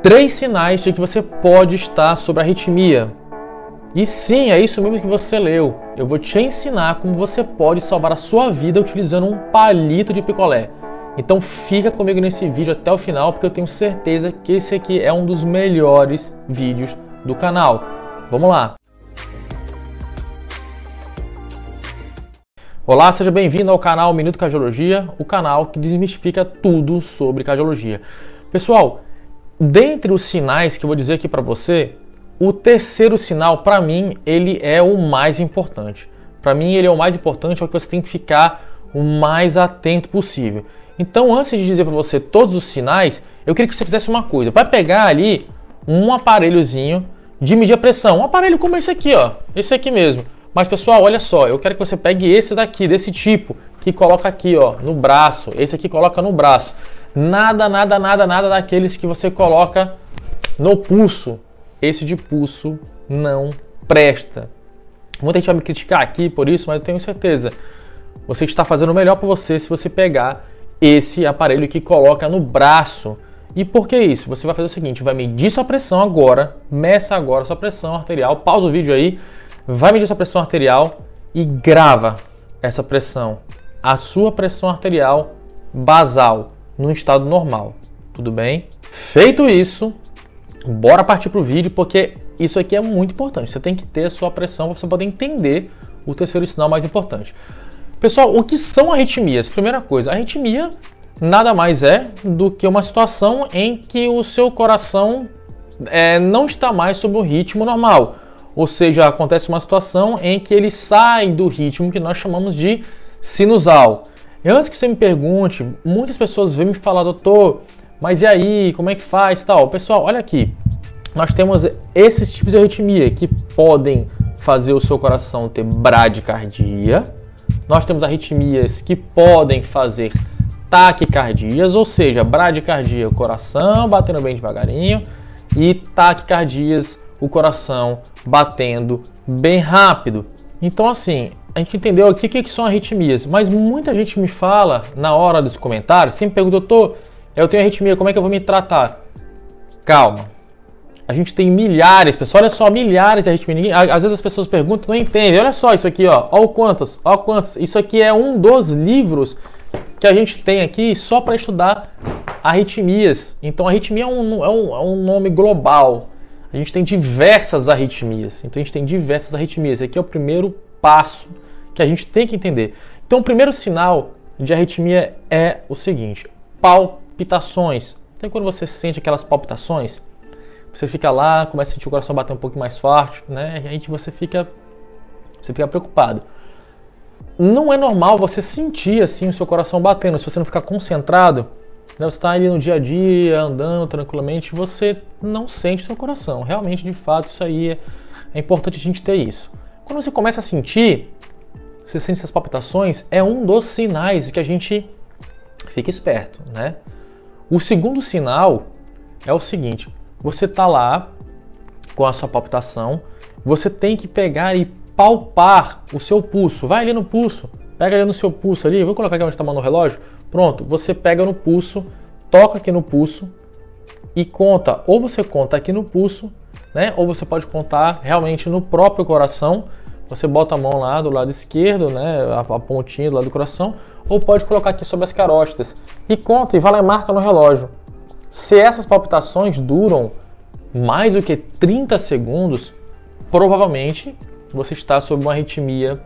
3 sinais de que você pode estar sob arritmia. E sim, é isso mesmo que você leu. Eu vou te ensinar como você pode salvar a sua vida utilizando um palito de picolé. Então fica comigo nesse vídeo até o final, porque eu tenho certeza que esse aqui é um dos melhores vídeos do canal. Vamos lá! Olá, seja bem-vindo ao canal Minuto Cardiologia, o canal que desmistifica tudo sobre cardiologia. Pessoal, dentre os sinais que eu vou dizer aqui para você, o terceiro sinal, para mim, ele é o mais importante. Para mim, ele é o mais importante, é o que você tem que ficar o mais atento possível. Então, antes de dizer para você todos os sinais, eu queria que você fizesse uma coisa. Vai pegar ali um aparelhozinho de medir a pressão. Um aparelho como esse aqui, ó. Esse aqui mesmo. Mas, pessoal, olha só. Eu quero que você pegue esse daqui, desse tipo, que coloca aqui, ó, no braço. Esse aqui coloca no braço. Nada daqueles que você coloca no pulso. Esse de pulso não presta. Muita gente vai me criticar aqui por isso, mas eu tenho certeza. Você está fazendo o melhor para você se você pegar esse aparelho que coloca no braço. E por que isso? Você vai fazer o seguinte, vai medir sua pressão agora, meça agora sua pressão arterial, pausa o vídeo aí, vai medir sua pressão arterial e grava essa pressão. A sua pressão arterial basal, no estado normal, tudo bem? Feito isso, bora partir para o vídeo, porque isso aqui é muito importante. Você tem que ter a sua pressão para você poder entender o terceiro sinal mais importante. Pessoal, o que são arritmias? Primeira coisa, a arritmia nada mais é do que uma situação em que o seu coração não está mais sob o ritmo normal. Ou seja, acontece uma situação em que ele sai do ritmo que nós chamamos de sinusal. E antes que você me pergunte, muitas pessoas vêm me falar, doutor, mas e aí, como é que faz tal? Pessoal, olha aqui, nós temos esses tipos de arritmia que podem fazer o seu coração ter bradicardia. Nós temos arritmias que podem fazer taquicardias, ou seja, bradicardia, o coração batendo bem devagarinho, e taquicardias, o coração batendo bem rápido. Então, assim, a gente entendeu aqui o que são arritmias, mas muita gente me fala na hora dos comentários, sempre pergunta, doutor, eu tenho arritmia, como é que eu vou me tratar? Calma. A gente tem milhares, pessoal, olha só, milhares de arritmias. Às vezes as pessoas perguntam, não entendem. Olha só isso aqui, ó. Olha quantas. Isso aqui é um dos livros que a gente tem aqui só para estudar arritmias. Então, arritmia é um nome global. A gente tem diversas arritmias. Então, a gente tem diversas arritmias. Esse aqui é o primeiro passo que a gente tem que entender. Então, o primeiro sinal de arritmia é o seguinte: palpitações. Então, quando você sente aquelas palpitações, você fica lá, começa a sentir o coração bater um pouquinho mais forte, né? E aí você fica preocupado. Não é normal você sentir assim o seu coração batendo, se você não ficar concentrado, né? Você está ali no dia a dia, andando tranquilamente, você não sente o seu coração. Realmente, de fato, isso aí é importante a gente ter isso. Quando você começa a sentir, você sente essas palpitações, é um dos sinais de que a gente fica esperto, né? O segundo sinal é o seguinte: você tá lá com a sua palpitação, você tem que pegar e palpar o seu pulso. Vai ali no pulso, pega ali no seu pulso ali, vou colocar aqui onde está a mão no relógio. Pronto, você pega no pulso, toca aqui no pulso e conta. Ou você conta aqui no pulso, né? Ou você pode contar realmente no próprio coração. Você bota a mão lá do lado esquerdo, né? A pontinha do lado do coração. Ou pode colocar aqui sobre as carótidas e conta e vai lá e marca no relógio. Se essas palpitações duram mais do que 30 segundos, provavelmente você está sob uma arritmia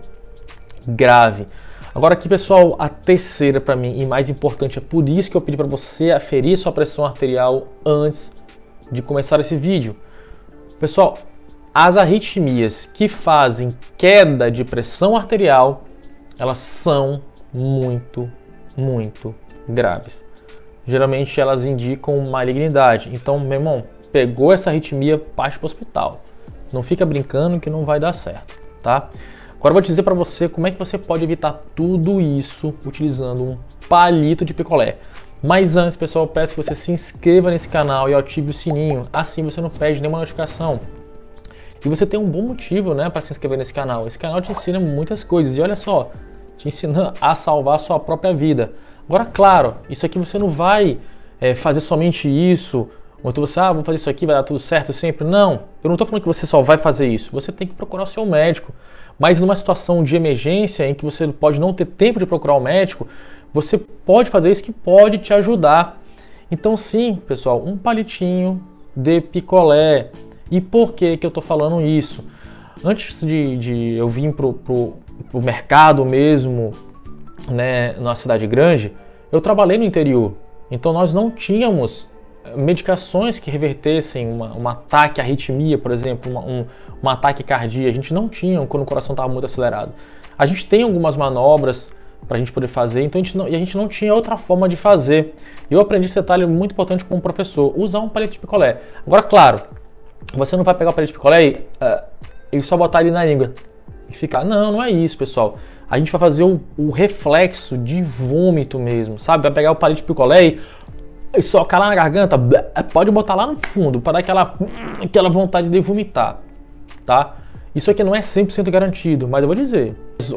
grave. Agora aqui, pessoal, a terceira para mim e mais importante, é por isso que eu pedi para você aferir sua pressão arterial antes de começar esse vídeo. Pessoal, as arritmias que fazem queda de pressão arterial, elas são muito graves. Geralmente elas indicam malignidade. Então, meu irmão, pegou essa arritmia, parte para o hospital. Não fica brincando que não vai dar certo, tá? Agora eu vou te dizer para você como é que você pode evitar tudo isso utilizando um palito de picolé. Mas antes, pessoal, eu peço que você se inscreva nesse canal e ative o sininho. Assim você não perde nenhuma notificação. E você tem um bom motivo, né, para se inscrever nesse canal. Esse canal te ensina muitas coisas. E olha só, te ensina a salvar a sua própria vida. Agora, claro, isso aqui você não vai fazer somente isso Ou então você, vou fazer isso aqui, vai dar tudo certo sempre. Não, eu não estou falando que você só vai fazer isso. Você tem que procurar o seu médico. Mas numa situação de emergência, em que você pode não ter tempo de procurar o médico, você pode fazer isso que pode te ajudar. Então sim, pessoal, um palitinho de picolé. E por que eu estou falando isso? Antes de eu vir pro mercado mesmo, né, na cidade grande, eu trabalhei no interior. Então nós não tínhamos medicações que revertessem um ataque à arritmia, por exemplo, um ataque cardíaco. A gente não tinha quando o coração estava muito acelerado. A gente tem algumas manobras para a gente poder fazer, então a gente não tinha outra forma de fazer. Eu aprendi esse detalhe muito importante com o professor, usar um palito de picolé. Agora, claro, você não vai pegar o palito de picolé e só botar ele na língua e ficar. Não é isso, pessoal. A gente vai fazer o reflexo de vômito mesmo, sabe? Vai pegar o palito de picolé e socar lá na garganta, pode botar lá no fundo para dar aquela vontade de vomitar, tá? Isso aqui não é 100% garantido, mas eu vou dizer,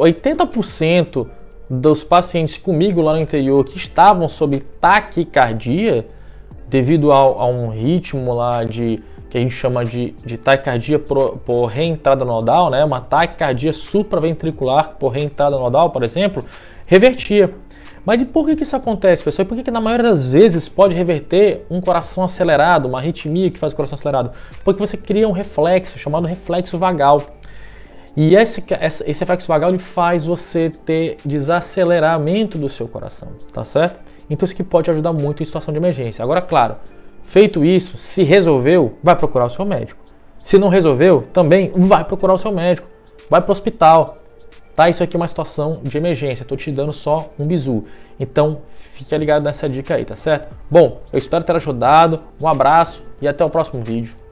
80% dos pacientes comigo lá no interior que estavam sob taquicardia, devido a um ritmo lá que a gente chama de taquicardia por reentrada nodal, né? Uma taquicardia supraventricular por reentrada nodal, por exemplo, revertia. Mas e por que isso acontece, pessoal? E por que na maioria das vezes pode reverter um coração acelerado, uma arritmia que faz o coração acelerado? Porque você cria um reflexo chamado reflexo vagal. E esse reflexo vagal ele faz você ter desaceleramento do seu coração, tá certo? Então isso que pode ajudar muito em situação de emergência. Agora, claro, feito isso, se resolveu, vai procurar o seu médico. Se não resolveu, também vai procurar o seu médico. Vai para o hospital. Tá? Isso aqui é uma situação de emergência. Estou te dando só um bizu. Então, fica ligado nessa dica aí, tá certo? Bom, eu espero ter ajudado. Um abraço e até o próximo vídeo.